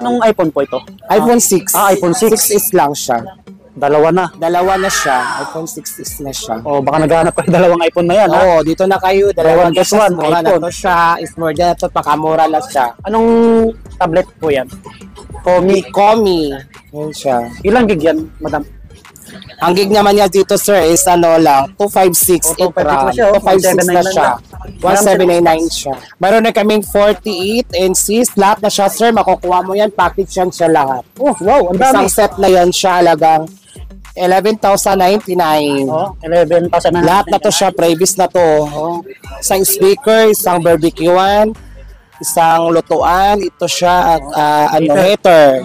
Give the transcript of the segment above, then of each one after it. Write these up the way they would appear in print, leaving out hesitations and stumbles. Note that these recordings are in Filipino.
Anong iPhone po ito? iPhone 6. iPhone 6. 6S lang siya. Dalawa na. Dalawa na siya. iPhone 6S na siya. Baka naghahanap kayo dalawang iPhone na yan, ha? Oo, dito na kayo. Dalawa na siya. Mura na iPhone. to siya. Is more than ito. Pakamura lang siya. Anong tablet po yan? Komi. Yan siya. Ilang gig yan, madam? Ang gig naman niya dito, sir, is ano lang, 256 256 na siya, 256 na siya. 1799 siya. Mayroon na kaming 48 and 6. Lahat na siya, sir. Makukuha mo yan. Package yan siya lahat. Oh, wow, ang dami. Isang set na yan siya, halagang 11,099. 11,000 na. Lahat na to siya, previous na to. Isang speaker, isang barbecuean, isang lutuan, ito siya, heater.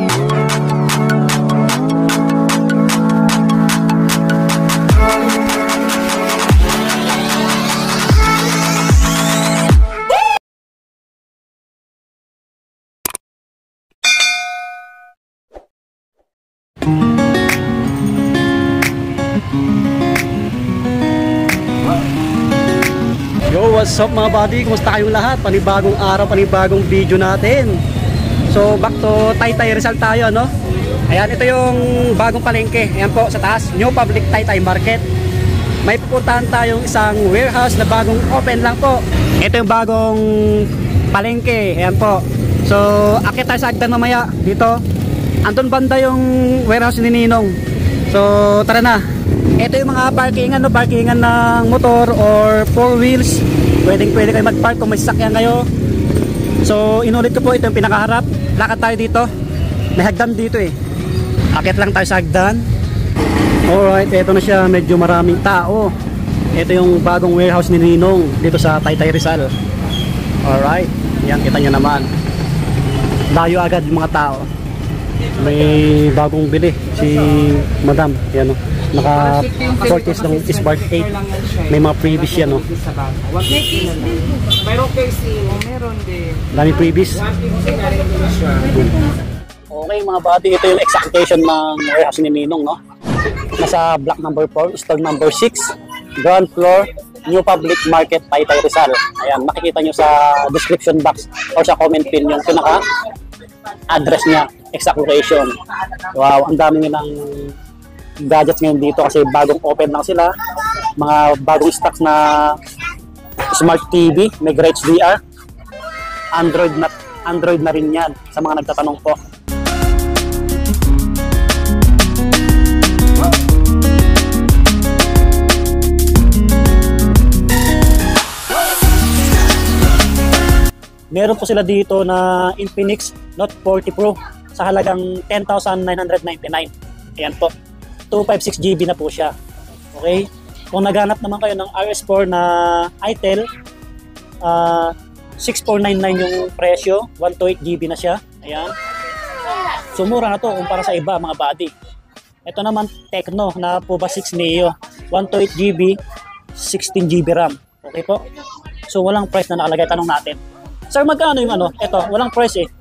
Yo, what's up mga buddy? Kumusta kayong lahat? Panibagong araw, panibagong video natin. So, back to Taytay Rizal tayo, no? Ayan, ito yung bagong palengke. Ayan po, sa taas, New Public Taytay Market. May pupuntahan tayong isang warehouse na bagong open lang po. Ito yung bagong palengke. Ayan po. So, akit tayo sa agdan mamaya dito. Andun banda yung warehouse ni Ninong. So, tara na. Ito yung mga parkingan, no? Parkingan ng motor or 4 wheels. Pwede kayo mag-park kung may sasakyan kayo. So, inulit ko po, ito yung pinakaharap. Lakad tayo dito. May hagdan dito eh. Akit lang tayo sa hagdan. Alright, ito na siya. Medyo maraming tao. Ito yung bagong warehouse ni Ninong dito sa Taytay Rizal. Alright, yan, kita nyo naman. Layo agad yung mga tao. May bagong bili si Madam. Yan o. Naka-shortcase ng Spark 8. May mga previous yan o. Mayroon kasi, meron din. Dami previous. Okay mga buddy, ito yung exact location ng warehouse ni Ninong, no? Nasa block number 4, store number 6, ground floor, New Public Market, Taytay Rizal. Ayan, makikita nyo sa description box or sa comment pin yung pinaka-address niya, exact location. Wow, ang dami nilang gadgets ngayon dito kasi bagong open lang sila. Mga bagong stocks na Smart TV, Mega HDR, Android na rin yan sa mga nagtatanong po. Meron po sila dito na Infinix Note 40 Pro sa halagang 10,999. Ayan po. 256GB na po siya. Okay? Kung naghanap naman kayo ng RS4 na Itel, 6499 yung presyo, 128GB na siya. Ayan. So mura na to kumpara sa iba mga buddy. Ito naman Tecno na Pova 6 Neo, 128GB, 16GB RAM. Okay po? So walang price na nakalagay. Tanong natin. Sir, magkano yung ano? Ito, walang price eh.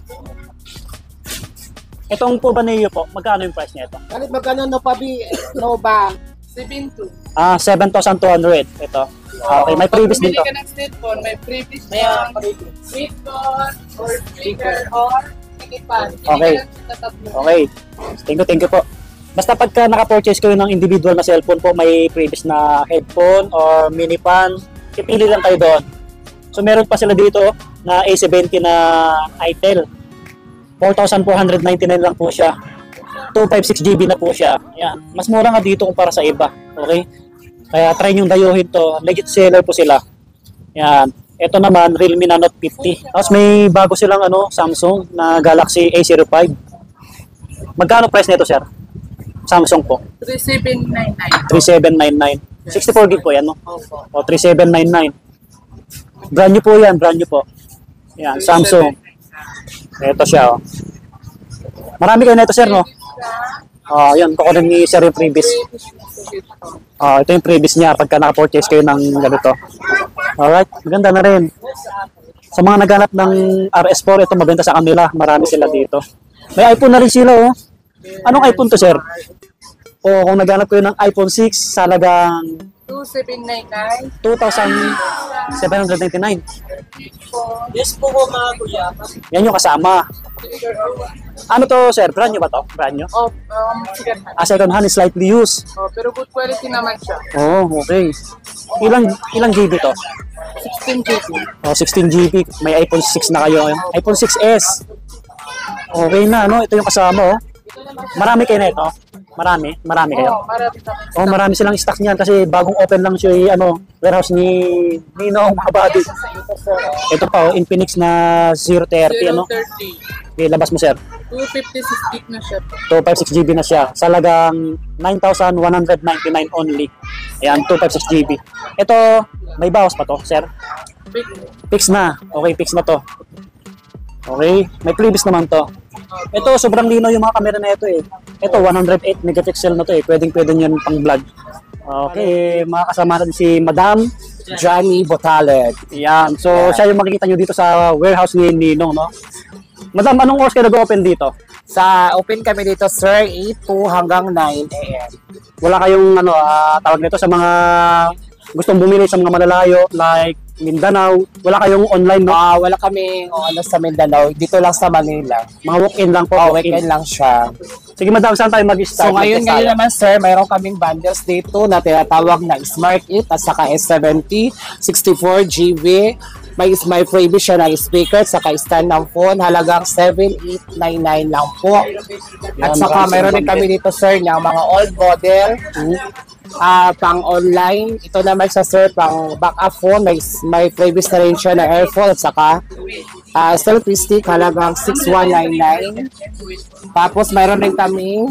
Itong Pova Neo po, magkano yung price niya ito? Kalit magkano no ba? 7,200. 7,200. Ito. Okay, may previous din to. Pumili ka ng smartphone, may previous na smartphone or speaker or tikipan. Okay. Okay. Thank you po. Basta pagka naka-purchase kayo ng individual na cellphone po, may previous na headphone or mini fan, ipili lang kayo doon. So meron pa sila dito na A70 na Itel. 4,499 lang po siya. 256GB na po siya. Ayan. Mas mura nga dito kumpara sa iba. Okay? Kaya try nyo dayuhin to. Legit seller po sila. Ayan. Ito naman, Realme na Note 50. Tapos may bago silang Samsung na Galaxy A05. Magkano price nito, sir? Samsung po. 3799. 3799. 64GB po yan, no? O, 3799. Brand new po yan, brand new po. Ayan, Samsung. Ito siya, oh. Marami kayo nito, sir, no? Yan, kukunin ni sir yung previous. Ito yung previous niya pagka naka-purchase kayo ng ganito. Alright, maganda na rin. Sa mga naghanap ng RS4, ito maganda sa kanila. Marami sila dito. May iPhone na rin sila, oh. Anong iPhone to, sir? O kung naghanap kayo ng iPhone 6 sa halagang 2,799. 2,799. Yes po po mga kuya. Yan yung kasama. Ano to, sir? Brand new ba to? Brand new? Oh, second hand. Second hand is slightly used. Oh, pero good quality naman siya. Oh, okay. Ilang GB to? 16 GB. Oh, 16 GB. May iPhone 6 na kayo. iPhone 6s. Okay na, no? Ito yung kasama, oh. Marami kayo na ito? Marami kayo? Oh, marami naman. Oh, marami silang stocks niyan kasi bagong open lang siya warehouse ni Nino, mga buddy. Ito pa, oh, Infinix na 030, ano? 030. Okay, labas mo, sir. 256 gig na siya. 256 GB na siya. Salagang 9,199 only. Ayan, 256 GB. Ito, may bawas pa to, sir? Big. Fix na. Okay, fix na to. Okay, may previous naman to. Ito, sobrang linaw yung mga camera na ito eh. Ito, 108 megapixel na to eh. Pwedeng yan pang vlog. Okay, mga kasama natin si Madam Johnny Botaleg. Yan. So, siya yung makikita nyo dito sa warehouse ni Ninong, no? Madam, anong oras kayo nag-open dito? Sa open kami dito, sir, 8 to hanggang 9 a.m. Wala kayong tawag nito sa mga gustong bumili sa mga malalayo like Mindanao, wala kayong online, no? Wala kami sa Mindanao, dito lang sa Manila. Mga walk-in lang po. Weekend lang siya. Sige, madam, saan tayo mag-start? So ngayon naman, sir, mayroon kaming bundles dito na tinatawag na Smart 8 at saka S70, 64 GB. May freebie siya na speaker saka stand ng phone, halagang 7,899 lang po. At saka mayroon din kami dito, sir, ng mga old model. Pang online, ito naman siya, sir, pang backup phone, may previous na rin siya na earphone at saka selfie stick, halagang 6,199. Tapos mayroon rin kami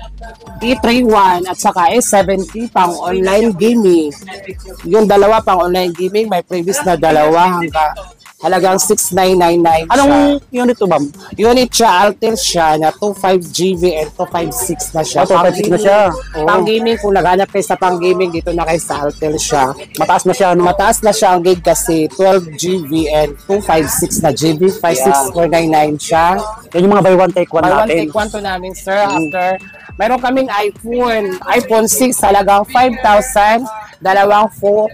E31 at saka S70 pang online gaming. Yung dalawa pang online gaming, may previous na dalawa halagang 6,999 Anong unit to, ma'am? Unit siya, Altel siya, na 25 GB and 256 na siya. 256 na siya. Pang gaming, kung naghanap kayo sa pang gaming, dito na kayo sa Altel siya. Mataas na siya, no? Mataas na siya ang gig kasi 12 GB and 256 na GB, 56499 siya. Yan yung mga buy one take one Buy one natin. take one to namin, sir. After, meron kaming iPhone 6, halagang 5,000, dalawang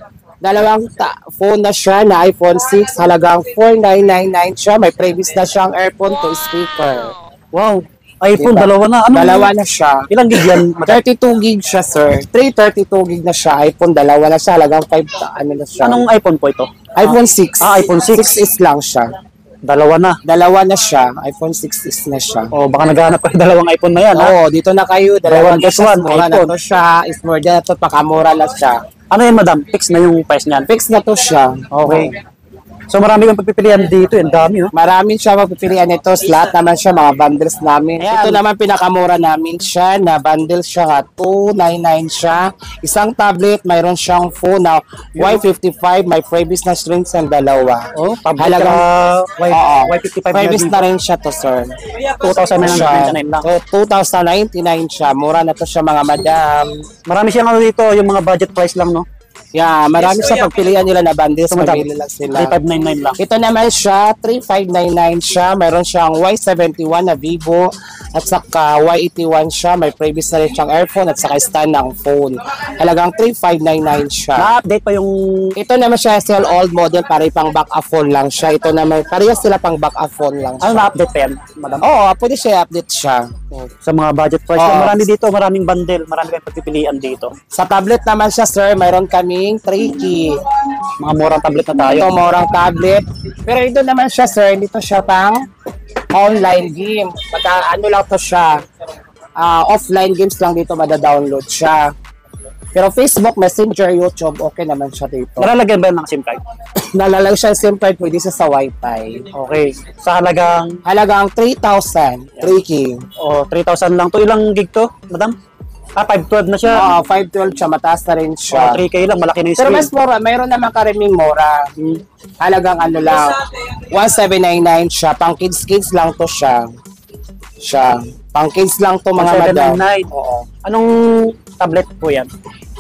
phone na siya na iPhone 6, halagang 4,999 siya. May previous na siyang earphone to speaker. Wow, iPhone, Diba? dalawa na. Dalawa na siya. Ilang gig yan? 32 gig siya, sir. 332 gig na siya. iPhone, dalawa na siya. Halagang 5, na siya. Anong iPhone po ito? iPhone 6. iPhone 6. 6 is lang siya. Dalawa na. Dalawa na siya. iPhone 6 is na siya. Oh, baka naghahanap kayo dalawang iPhone na yan, ha? Oo, dito na kayo. Dalawa One na plus siya. one, Mura na iPhone. to siya. Is more than na to. Pakamura na siya. Ano yan, madam? Fix na yung price niyan. Fix na to siya. Okay. So marami kang pagpipilian dito, ang dami, no? Marami siya mapipilian nito. Lahat naman siya, mga bundles namin. Ayan. Ito naman pinakamura namin siya na bundle siya, 299 siya. Isang tablet, mayroon siyang phone na Y55, may previous na strings ang dalawa. Oh, tablet Halagang Y55 previous na rin siya to, sir. 2,999 lang. 2,099 siya. Mura na to siya, mga madam. Marami siyang dito, yung mga budget price lang, no? Yeah, marami siya pagpilian nila na bundles. Mamili lang sila. 3,599 lang. Ito naman siya, 3,599 siya. Mayroon siyang Y71 na Vivo at saka Y81 siya. May previous na rin siyang earphone at saka stand ng phone. Halagang 3,599 siya. Na-update pa yung... Ito naman siya, still old model, pare pang backup phone lang siya. Ito naman, parehas sila pang backup phone lang siya. Ano na-update pa yan, madam? Oo, pwede siya update siya. Sa mga budget price. Oo. Marami dito, maraming bundle. Marami kayong pagpipilian dito. Sa tablet naman siya, sir, mayroon kaming 3 Mga murang tablet na tayo. Ito, morang tablet. Pero ito naman siya, sir, dito siya pang online game. Ano lang to siya, offline games lang dito mada-download siya. Pero Facebook, Messenger, YouTube, okay naman siya dito. Nalalagyan ba yan ng SIM card? Nalalagay siya SIM card, pwede siya sa Wi-Fi. Okay. Sa halagang... Halagang 3,000, 3K. Oh, 3,000 lang to. Ilang gig to, madam? 512 na siya. 512 siya, mataas na rin Oh, siya. 3K lang, malaki na yung Pero screen. mas mura, mayroon naman kariming mura. Halagang ano lang, 1,799 siya. Pang kids lang to siya. Pang kids lang to, mga madam. 799. Oo. Anong tablet po yan?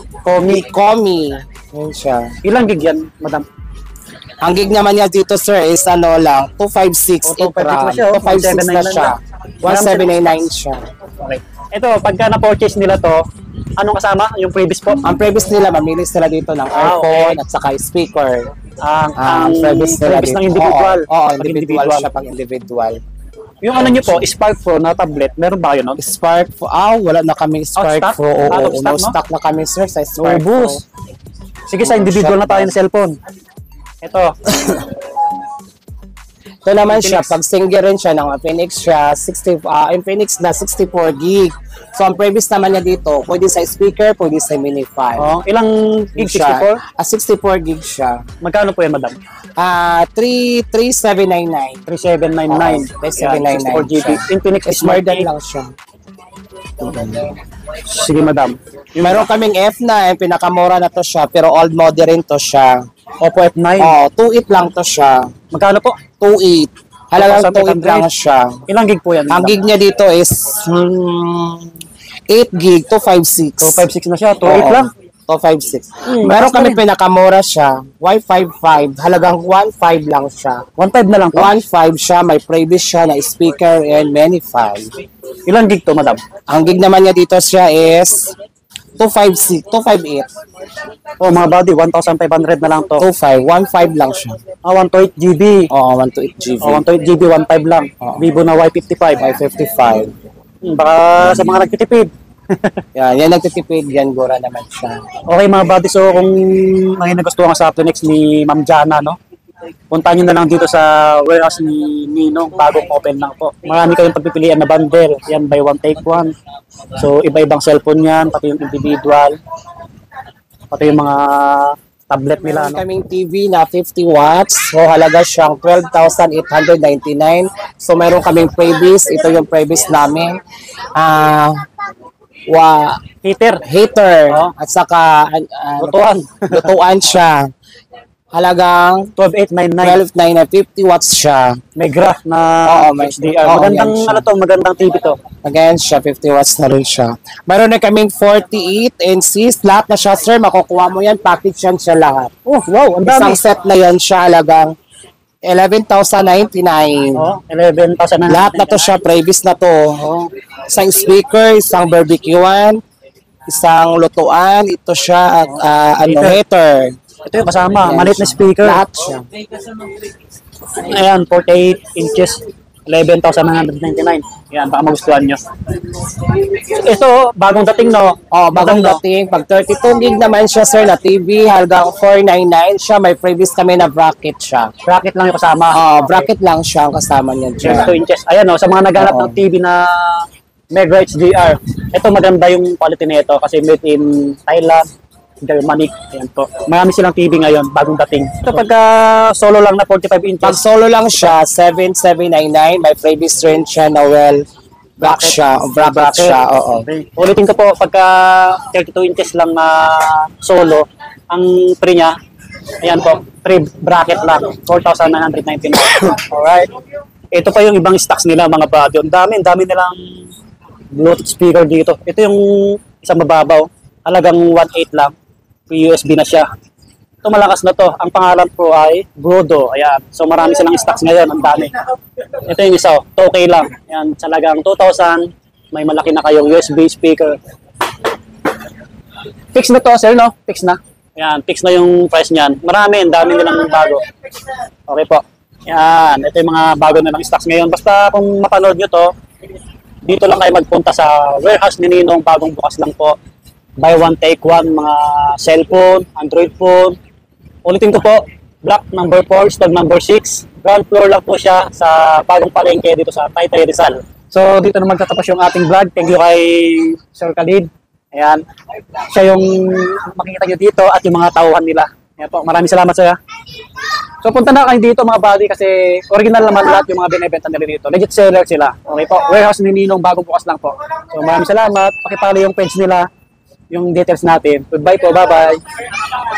Komi. Yun siya. Ilang gig yan, madam? Ang gig naman niya dito, sir, is ano lang, 256 256 na siya, 256 na siya. 1,799 siya. Okay. Ito, pagka na-purchase nila to, Anong kasama? Yung previous po? Ang previous nila, mamili sila dito ng earphone at saka speaker. Ang previous nila previous dito. ng individual. Oo, Pag individual siya pang individual. Yung ano nyo po, Spark Pro na tablet, meron ba kayo nun? Spark Pro, wala na kami Spark stock? Pro. Out of Oo, stock, no no? stock na kami sir sa Spark Pro. Ubus. Sige, sa individual na tayo ng cellphone. Ito. Ito naman siya, pag single rin siya ng Infinix siya, Infinix na 64 gig. So, ang previous naman niya dito, pwede sa speaker, pwede sa mini 5. Oh, ilang gig? 64? 64 gig siya. Magkano po yan, madam? 3799. 3799. 3799 64 GB. siya. Infinix Smart Smart din 8. lang siya. Sige, madam. Meron kaming F9, pinakamura na to siya, pero old model rin to siya. Oppo F9. 2.8 lang to siya. Magkano po? 2.8. Halagang 2.8 lang 1,800. siya. Ilang gig po yan? Ang gig niya dito is 8 gig, 256. 256 na siya. 28 lang. 256. Meron basta kami rin. pinakamura siya, Wi-Fi 5, halagang 1.5 lang siya. 1.5 na lang po. 1.5 siya, may previous siya na speaker and many 5. Ilang gig to, madam? Ang gig naman niya dito siya is 256, 258, Oh, mga buddy, 1,500 na lang to. 25, 1.5 lang siya. 128 GB. Oo, 128 GB. 128 GB, 1.5 lang. Vivo na Y55. 555. Baka sa mga nagtitipid. Yan nagtitipid, yan gura naman siya. Okay mga buddy, so kung may nagustuhan sa Aptonex ni Ma'am Jana, no? Punta nyo na lang dito sa warehouse ni Ninong, bagong open lang po. Marami kayong pagpipilian na bundle. Yan, buy one, take one. So, iba-ibang cellphone yan, pati yung individual, pati yung mga tablet nila. Meron No? kaming TV na 50 watts. So, halaga siyang 12,899. So, meron kaming previous. Ito yung previous namin. Heater. Oh. At saka, lutuan siya. Halagang 12,899. 12,950 watts siya. May graph na may HDR. oo, Magandang, yan siya. ano to, magandang TV to. Again siya, 50 watts na rin siya. Meron na kaming 48 inches. Lahat na siya, sir. Makukuha mo yan. Package yan siya lahat. Oh, wow, ang dami. Isang set na yan siya. Halagang 11,099. Oh, 11,000 na. Lahat na to siya, previous na to. Isang speaker, isang barbecuean, isang lutuan, ito siya, at heater. Ito yung kasama, Ayan maliit na siya. speaker. Lahat siya. Ayan, 48 inches, 11,999. Ayan, baka magustuhan nyo. Ito, bagong dating, no? Bagong Maganda. dating. Pag 32 gig naman siya, sir, na TV, halagang 499 siya. May previous kami na bracket siya. Bracket lang yung kasama. Bracket lang siya ang kasama niya dyan. 32 inches. Ayan, no, sa mga naghanap ng TV na Mega HDR, ito maganda yung quality nito kasi made in Thailand, Germany. Ayan po. Marami silang TV ngayon, bagong dating. Ito pagka solo lang na 45 Pag inches, solo lang siya, 7,799. May previous rin siya na black siya. Bracket siya, oo. Okay. Ulitin ko po, pagka 32 inches lang na solo, ang pre niya, ayan po, pre bracket lang, 4,999. Alright. Ito pa yung ibang stocks nila, mga buddy. Ang dami nilang Bluetooth speaker dito. Ito yung isang mababaw, halagang 1.8 lang. USB na siya. Ito malakas na to. Ang pangalan po ay Brodo. Ayan. So marami silang stocks ngayon. Ang dami. Ito yung isa. 2K lang. Ayan. Talagang 2,000. May malaki na kayong USB speaker. Fix na to, sir, no? Fix na. Ayan. Fix na yung price niyan. Marami. Ang dami nilang bago. Okay po. Ayan. Ito yung mga bago nilang stocks ngayon. Basta kung mapanood nyo to, dito lang kayo magpunta sa warehouse ni Ninong. Bagong bukas lang po. Buy one, take one, mga cellphone, Android phone. Ulitin ko po, block number 4, stall number 6. Ground floor lang po siya sa bagong palengke dito sa Taytay Rizal. So dito na magtatapos yung ating vlog. Thank you kay Sir Khalid. Ayan. Siya yung makikita nyo dito at yung mga tauhan nila. Ayan po, maraming salamat sir. So punta na kayo dito mga buddy kasi original naman lahat yung mga binibenta nila dito. Legit seller sila. Okay po, warehouse ni Ninong, bagong bukas lang po. So maraming salamat. Pakipalo yung page nila, yung details natin. Goodbye po, bye-bye.